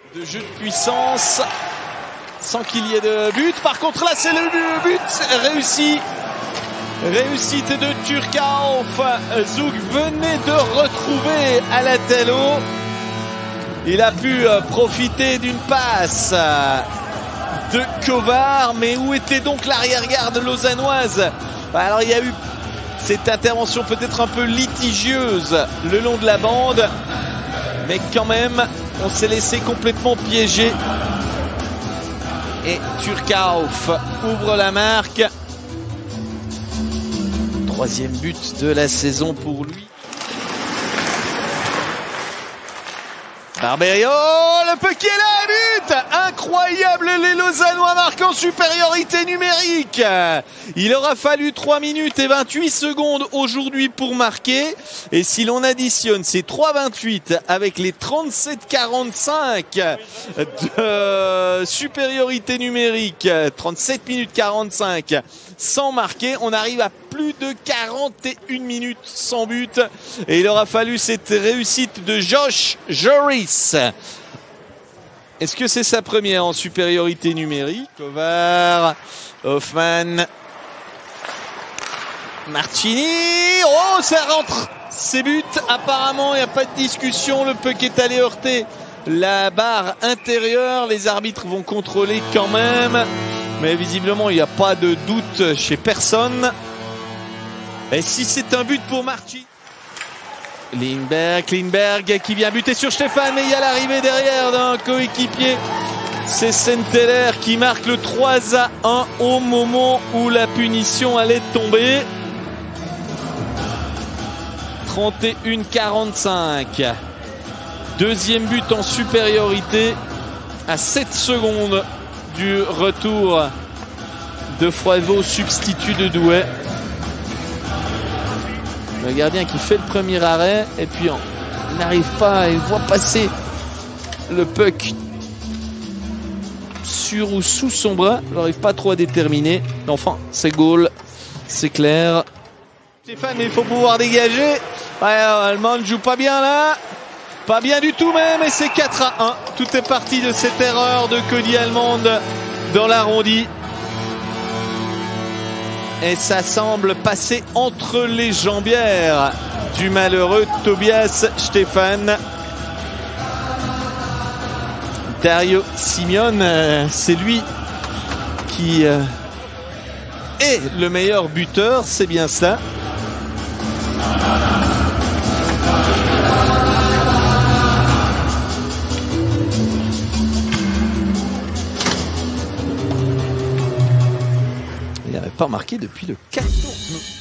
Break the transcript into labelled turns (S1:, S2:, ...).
S1: De jeu de puissance, sans qu'il y ait de but. Par contre, là, c'est le but réussi. Réussite de Turkauf. Zug venait de retrouver Alatello. Il a pu profiter d'une passe de Kovar. Mais où était donc l'arrière-garde lausannoise? Alors, il y a eu cette intervention peut-être un peu litigieuse le long de la bande. Mais quand même, on s'est laissé complètement piéger. Et Turkauf ouvre la marque. Troisième but de la saison pour lui. Barberio, le puck est là, but! Incroyable, les Lausannois marquent en supériorité numérique. Il aura fallu 3 minutes et 28 secondes aujourd'hui pour marquer. Et si l'on additionne ces 3,28 avec les 37,45 de supériorité numérique, 37 minutes 45 sans marquer, on arrive à plus de 41 minutes sans but. Et il aura fallu cette réussite de Josh Joris. Est-ce que c'est sa première en supériorité numérique? Kovar, Hoffman, Martini. Oh, ça rentre. C'est but. Apparemment, il n'y a pas de discussion. Le puck est allé heurter la barre intérieure. Les arbitres vont contrôler quand même. Mais visiblement, il n'y a pas de doute chez personne. Et si c'est un but pour Marchi. Lindberg qui vient buter sur Stéphane, mais il y a l'arrivée derrière d'un coéquipier. C'est Senteler qui marque le 3-1 au moment où la punition allait tomber. 31-45. Deuxième but en supériorité à 7 secondes du retour de Froideau, substitut de Douai. Le gardien qui fait le premier arrêt et puis il n'arrive pas, il voit passer le puck sur ou sous son bras. Il n'arrive pas trop à déterminer. Enfin, c'est goal, c'est clair. Stéphane, mais il faut pouvoir dégager. Ouais, Allemand ne joue pas bien là. Pas bien du tout même, et c'est 4-1. Tout est parti de cette erreur de Cody Allemand dans l'arrondi. Et ça semble passer entre les jambières du malheureux Tobias Stéphane. Dario Simeone, c'est lui qui est le meilleur buteur, c'est bien ça. Il n'avait pas marqué depuis le 14 août.